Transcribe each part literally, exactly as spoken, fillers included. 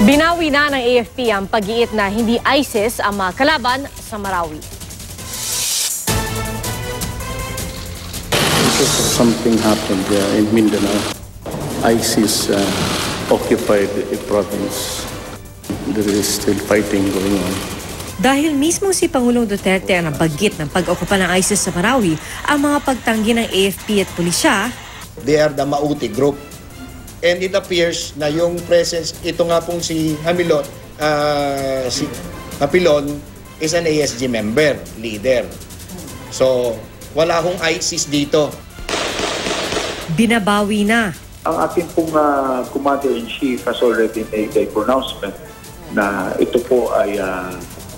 Binawi na ng A F P ang pag-iit na hindi ISIS ang mga kalaban sa Marawi. Something happened uh, in Mindanao. ISIS uh, occupied a province. There is still fighting going on. Dahil mismo si Pangulong Duterte ang nabanggit ng pag-okupa ng ISIS sa Marawi, ang mga pagtanggi ng A F P at pulisya, they are the Mauti group. And it appears na yung presence, ito nga pong si Hamilon, uh, si Hapilon is an A S G member, leader. So, wala akong ISIS dito. Binabawi na. Ang ating pong uh, Commander-in-Chief has already made a pronouncement na ito po ay uh,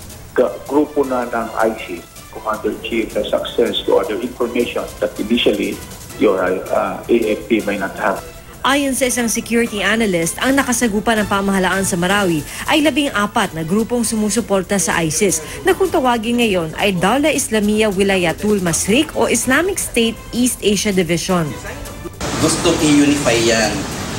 grupo na ng ISIS. Commander-in-Chief has access to other information that initially your uh, A F P may not have. Ayon sa isang security analyst, ang nakasagupa ng pamahalaan sa Marawi ay labing apat na grupong sumusuporta sa ISIS na kung tawagin ngayon ay Dawla Islamiyah Wilayatul Masriq o Islamic State East Asia Division. Gusto i-unify yan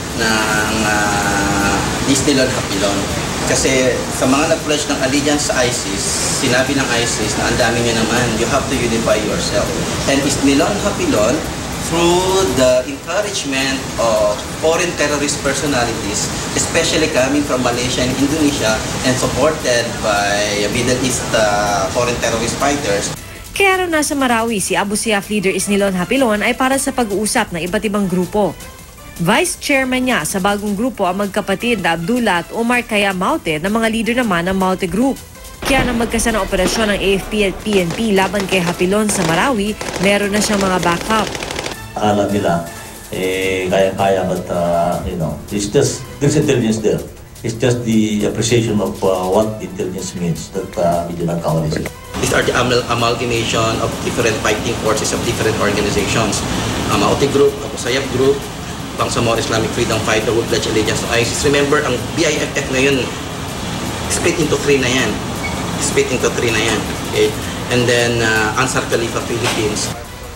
ng uh, Disneyland Hapilon. Kasi sa mga nag-pledge ng allegiance sa ISIS, sinabi ng ISIS na ang dami nyo naman, you have to unify yourself. And Disneyland Hapilon, through the encouragement of foreign terrorist personalities, especially coming from Malaysia and Indonesia, and supported by Middle East uh, foreign terrorist fighters. Kaya raw nasa Marawi, si Abu Sayyaf leader Isnilon Hapilon ay para sa pag-uusap ng iba't ibang grupo. Vice chairman niya sa bagong grupo ang magkapatid na Abdullah at Omar Kaya Maute na mga leader naman ng Maute Group. Kaya nang magkasa ng operasyon ng A F P at P N P laban kay Hapilon sa Marawi, meron na siyang mga backup. Akala nila, eh, kaya-kaya, but, uh, you know, it's just, there's intelligence there. It's just the appreciation of uh, what intelligence means that uh, we do not cover this. These are the amal amalgamation of different fighting forces of different organizations. Um, Maute Group, Abu Sayyaf Group, Bangsamoro Islamic Freedom Fighter who pledge allegiance to ISIS. Remember, ang B I F F ngayon, split into three na yan. Split into three na yan. Okay? And then, uh, Ansar Khalifa Philippines.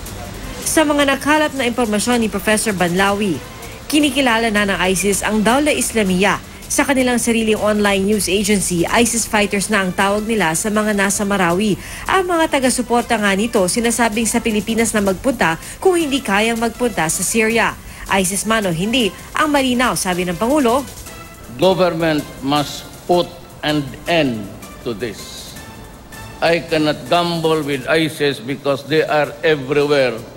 Sa mga nakalat na impormasyon ni Professor Banlawi, kinikilala na ng ISIS ang Dawla Islamiyah. Sa kanilang sariling online news agency, ISIS fighters na ang tawag nila sa mga nasa Marawi. Ang mga taga-suporta nga nito sinasabing sa Pilipinas na magpunta kung hindi kayang magpunta sa Syria. ISIS man o hindi, ang malinaw, sabi ng Pangulo, government must put an end to this. I cannot gamble with ISIS because they are everywhere.